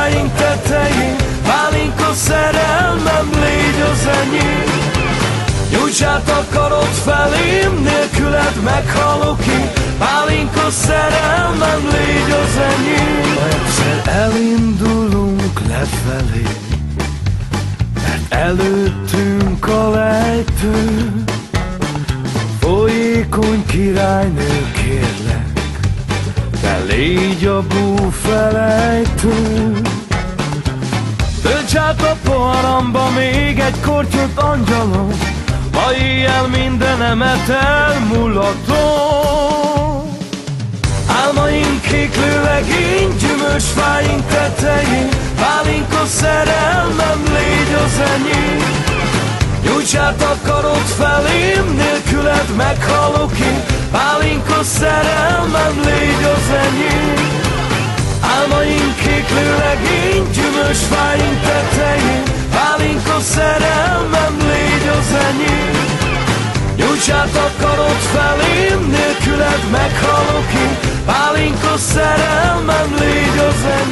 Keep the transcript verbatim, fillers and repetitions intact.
fáink tetején, pálinka szerelmem, légy az enyém. Nyújts át a karod felém, nélküled meghalok én, pálinka szerelmem, légy az enyém. Ha egyszer elindulunk lefelé, mert előttünk a lejtő, folyékony királynő, kérlek, te légy a búfelejtő. Tölts át a poharamba még egy kortyot, angyalom, ma éjjel mindenemet elmulatom. Álmaink kéklő legény, gyümölcs fáink tetején, pálinka szerelmem, légy az enyém. Nyújts át a karod felém, nélküled meghalok én, pálinka szerelmem, légy az enyém. Álmaink kéklő legény, gyümölcs fáink tetején, pálinka szerelmem, légy az enyém. Nyújts át a karod felém, nélküled meghalok én, pálinka szerelmem, légy az enyém.